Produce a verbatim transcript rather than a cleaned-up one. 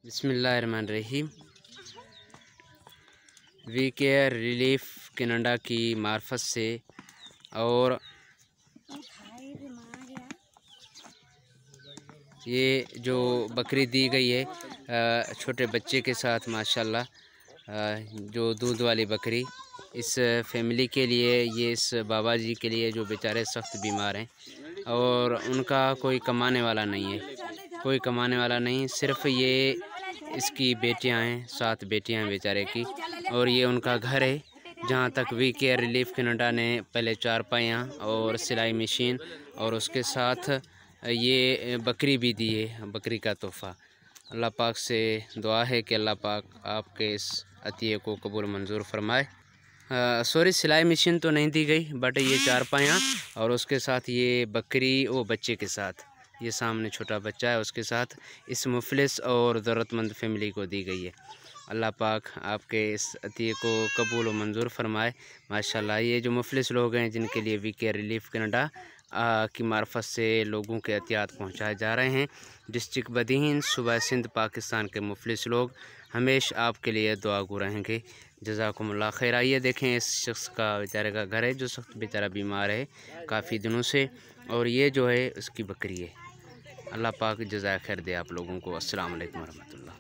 बिस्मिल्लाहिर्रहमानिर्रहीम। We care relief Canada की मार्फत से और ये जो बकरी दी गई है छोटे बच्चे के साथ माशाल्लाह, जो दूध वाली बकरी इस फैमिली के लिए, ये इस बाबा जी के लिए जो बेचारे सख्त बीमार हैं और उनका कोई कमाने वाला नहीं है, कोई कमाने वाला नहीं, सिर्फ ये इसकी बेटियां हैं, सात बेटियां हैं बेचारे की, और ये उनका घर है। जहां तक वी केयर रिलीफ कनाडा ने पहले चारपाइयाँ और सिलाई मशीन और उसके साथ ये बकरी भी दी है, बकरी का तोहफ़ा। अल्लाह पाक से दुआ है कि अल्लाह पाक आपके इस अतिये को कबूल मंजूर फरमाए। सॉरी, सिलाई मशीन तो नहीं दी गई, बट ये चारपाइयाँ और उसके साथ ये बकरी वो बच्चे के साथ, ये सामने छोटा बच्चा है उसके साथ इस मुफलिस और ज़रूरतमंद फैमिली को दी गई है। अल्लाह पाक आपके इस अतिये को कबूल व मंजूर फरमाए। माशाल्लाह, ये जो मुफलिस लोग हैं जिनके लिए वी केयर रिलीफ कनाडा की मार्फत से लोगों के एहतियात पहुँचाए जा रहे हैं। डिस्ट्रिक्ट बदीन, सूबा सिंध, पाकिस्तान के मुफलिस लोग हमेशा आपके लिए दुआगो रहेंगे। जज़ाकुमुल्लाह खैर। आइए देखें इस शख्स का बेचारे का घर है जो सख्त बेचारा बीमार है काफ़ी दिनों से, और ये जो है उसकी बकरी है। अल्लाह पाक जज़ाए खैर दे आप लोगों को। अस्सलाम वालेकुम रहमतुल्लाह।